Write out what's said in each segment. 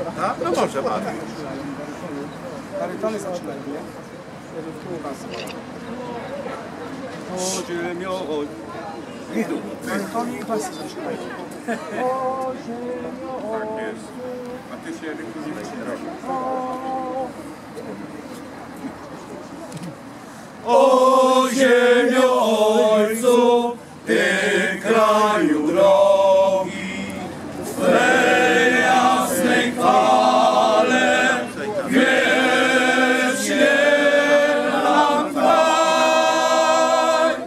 Tak? No może bardzo. Barytony zaczynają, nie? O ziemio, oj. Barytony i basy zaczynają. O ziemio, Tak jest. A ty się rekwizycji robisz. O ziemio, ojcu, ty kraju drogi, swej jasnej chwale, wiecznie nam trwaj.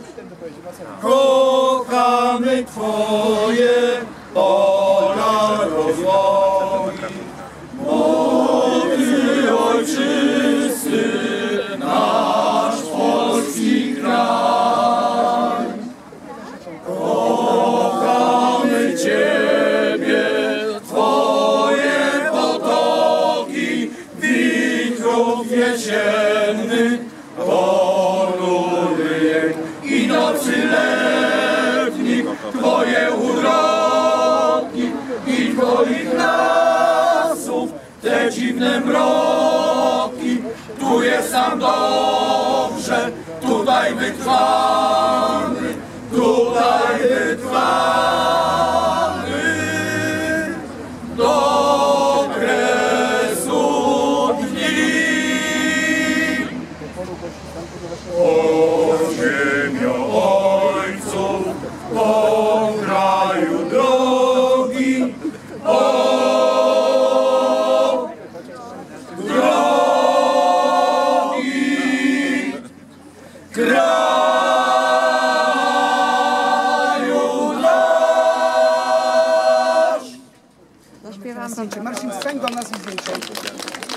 Kochamy Twoje pola rozwoju, młody ojczysty nasz polski kraj. Kochamy Ciebie, Twoje potoki, witrów jesiennych, ponury jęk i nocy letnich, Twoje uroki i Twoich lasów, te dziwne mroki. Tu jest nam dobrze, tutaj wytrwamy, tutaj wytrwamy do kresu dni. O ziemio, ojcu, po kraju drogi, o drogi kraju nasz. Zaśpiewam. Marcin, wstań do nas i zdjęcie.